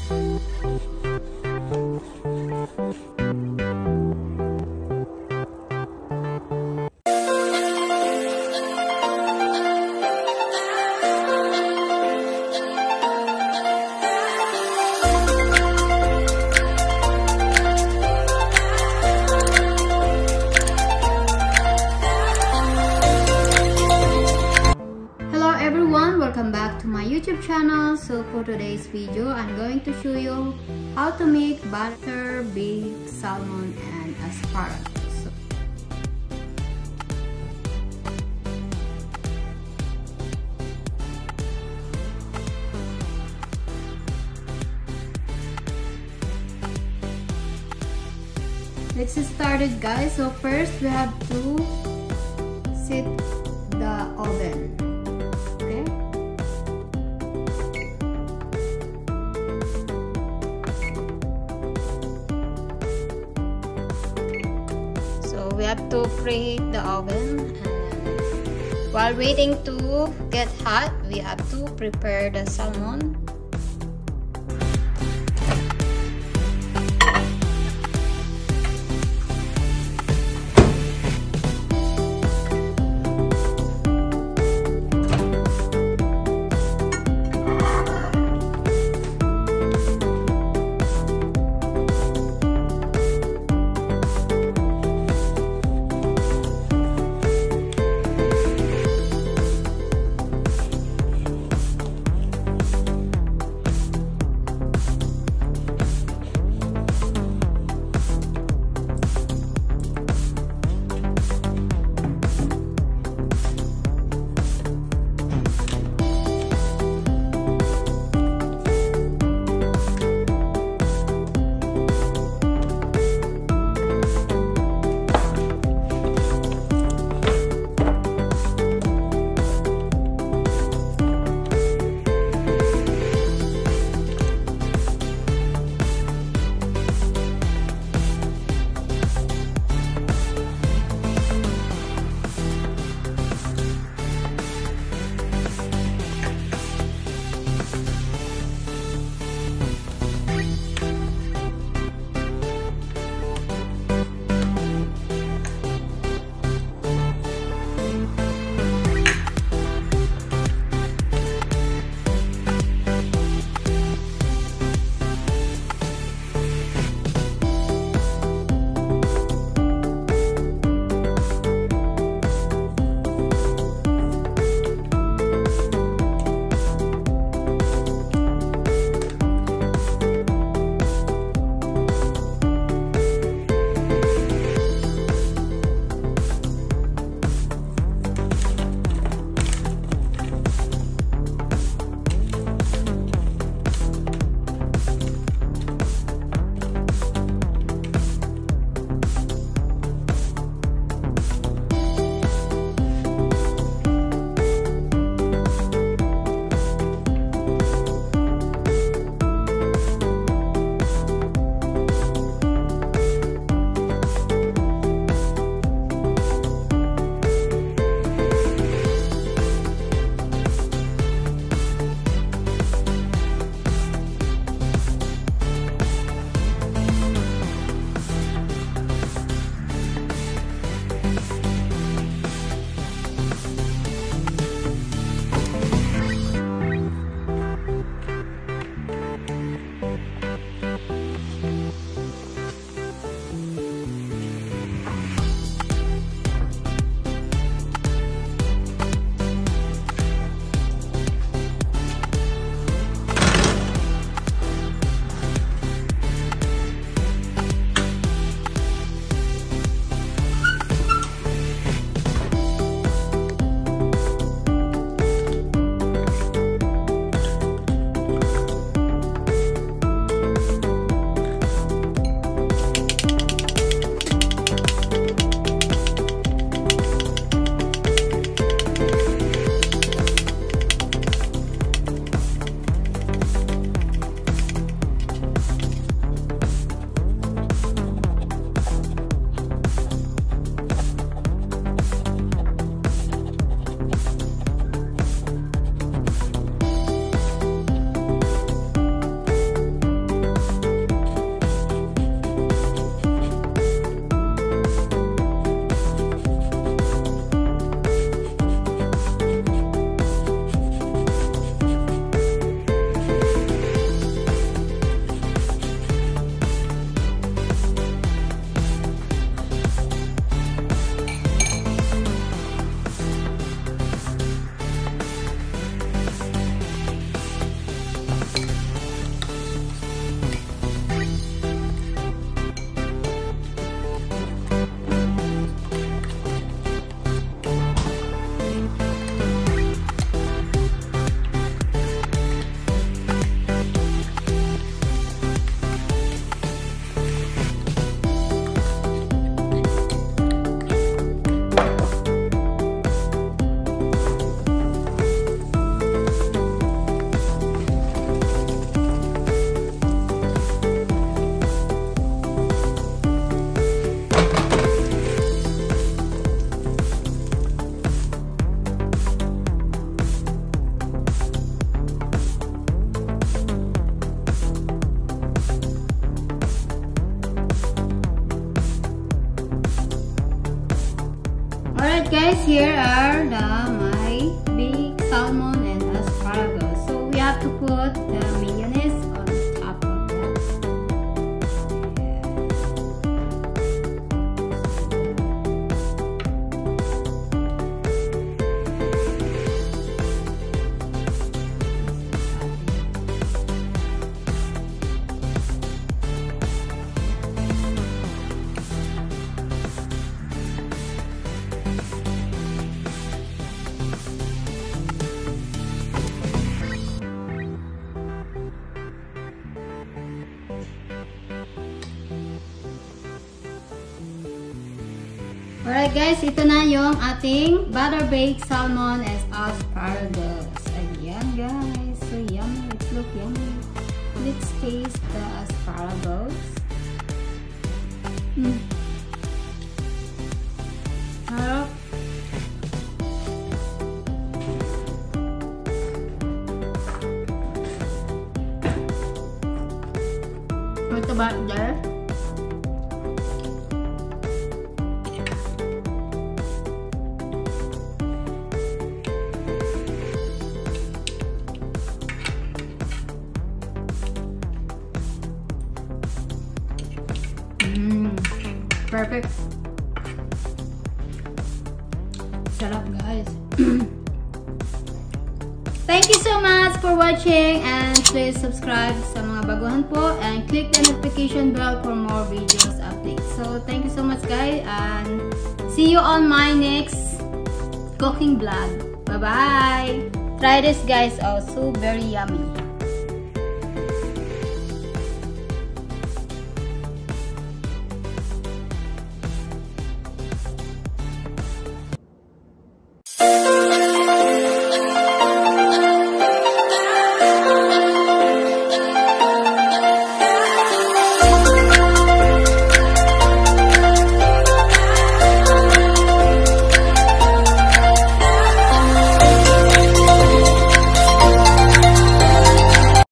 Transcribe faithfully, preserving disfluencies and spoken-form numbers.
Welcome back to my YouTube channel. So for today's video, I'm going to show you how to make butter baked salmon and asparagus. So, let's get started, guys. So first we have to set the oven. We have to preheat the oven, and while waiting to get hot, we have to prepare the salmon. here are the my big salmon and asparagus. So we have to put the mayonnaise on top of that. Alright guys, ito na yung ating butter baked salmon and asparagus. Ayan guys, so yummy. Let's look yummy. Let's taste the asparagus. Mm. Harap. What about there? Perfect. Sarap guys. Thank you so much for watching and please subscribe sa mga baguhan po and click the notification bell for more videos updates. So thank you so much guys and see you on my next cooking vlog. Bye bye. Try this guys, also very yummy.